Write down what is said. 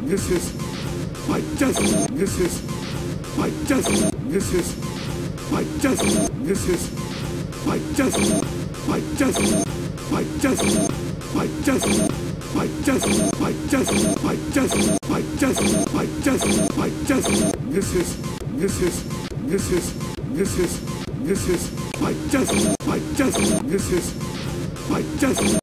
This is my destiny. This is my destiny. This is my destiny. This is my destiny. My destiny. My destiny. My destiny. My destiny. My destiny. My destiny. My destiny. My destiny. My destiny. This is my destiny. My destiny. This is my destiny.